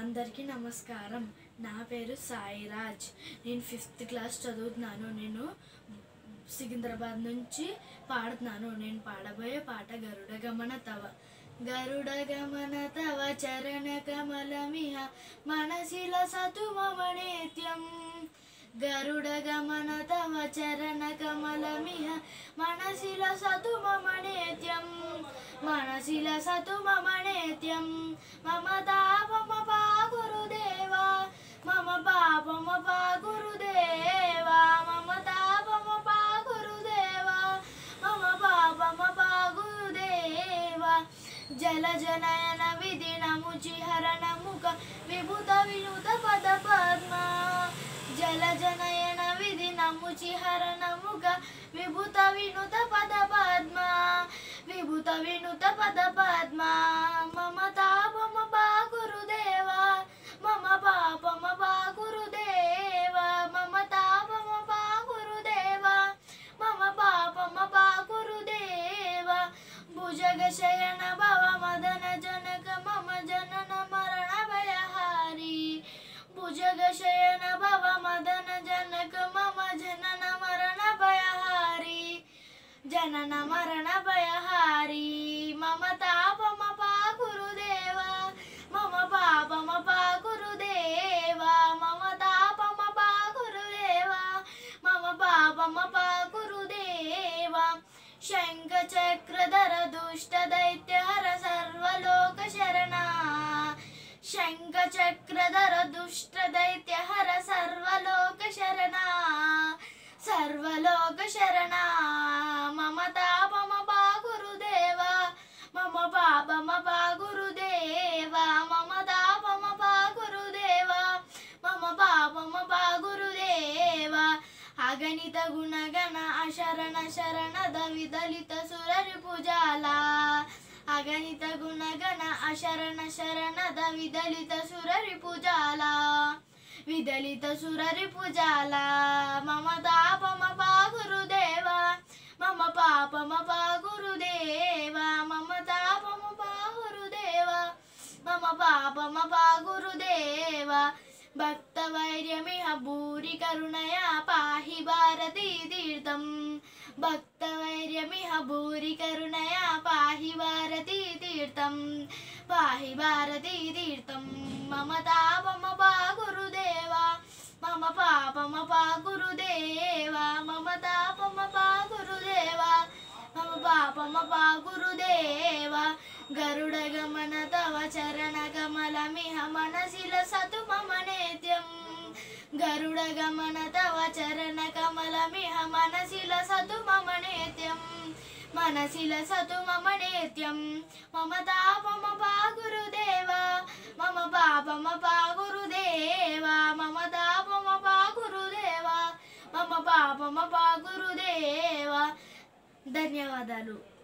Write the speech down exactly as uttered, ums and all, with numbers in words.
అందరికీ నమస్కారం. నా పేరు సాయిరాజ్. నేను ఫిఫ్త్ క్లాస్ చదువుతున్నాను. నేను సికింద్రాబాద్ నుంచి పాడుతున్నాను. నేను పాడబోయే పాట గరుడ గమన తవ. గరుడ గమన తవ చరణ కమలమిహ మనసిల సతుమమనేత్యం. గరుడ గమన తవ చరణ కమలమిహ మనసిల సతుమమనేత్యం. మనసిల సతుమమనేత్యం. మమ తాపమ పా గురుదేవా, మమ పాపమ పా గురుదేవా, మమ తాపమ పా గురుదేవా, మమ పాపమ పా గురుదేవా. జల జనయన విధిన ముచిహరణ ముఖ విభుత వినుత పద పద్మ. జల జనయన విధిన ముచిహరణ ముఖ విభుత వినుత పద పద్మ. విభుత వినుత పద పద్మ. మమ తాపమ పా గురుదేవా, మమ పాపమ పా గురుదేవా, మమ తాపమ పా గురుదేవా, మమ పాపమ పా గురుదేవా. భుజగ శయన భవ మదన జనక మమ జనన మరణ భయహారి. భుజగ శయన భవ మదన జనక మమ జనన మరణ భయహారి. జనన మరణ భయహారి. మమ తాపమ పా గురుదేవా, మమ పాపమ పా గురుదేవా, మమ తాపమ పా గురుదేవా, మమ పాపమ పా గురుదేవా. శంఖ చక్రధర దుష్ట దైత్య హర సర్వలోక శరణ. శంఖ చక్రధర దుష్ట దైత్య హర సర్వలోక శరణ. సర్వలోక శరణ. మమ తాపమ పా గురుదేవా, మమ పాపమ పా గురుదేవా, మమ తాపమ పా గురుదేవా, మమ పాపమ పా గురుదేవా. అగణిత గుణగణ అశరణ శరణద విదలిత సురరి పూజాల. అగణిత గుణగణ అశరణ శరణద విదలిత సురరి పూజాల. విదలిత సురరి పూజాల. మమ తాపమ పా గురుదేవా, మమ పాపమ పా గురుదేవా, మమ తాపమ పా గురుదేవా, మమ పాపమ పా గురుదేవా. భక్త వైర్యమిహ భూరి కరుణయా పాహి భారతీ తీర్థం. భక్త వైర్యమిహ భూరి కరుణయా పాహి భారతీ తీర్థం. పాహి భారతీ తీర్థం. మమ తాపమ పా గురుదేవా, మమ పాపమ పా గురుదేవా, మమ తాపమ పా గురుదేవా, మమ పాపమ పా గురుదేవా. గరుడ గమన తవ చరణ కమలమిహ మనసిల సతుమమనేత్యం. గరుడ గమన తవ చరణ కమలమిహ మనసిల సతుమమనేత్యం. మనసిల సతుమమనేత్యం. మమ తాపమ పా గురుదేవా, మమ పాపమ పా గురుదేవా, మమ తాపమ పా గురుదేవా, మమ పాపమ పా గురుదేవా. ధన్యవాదాలు.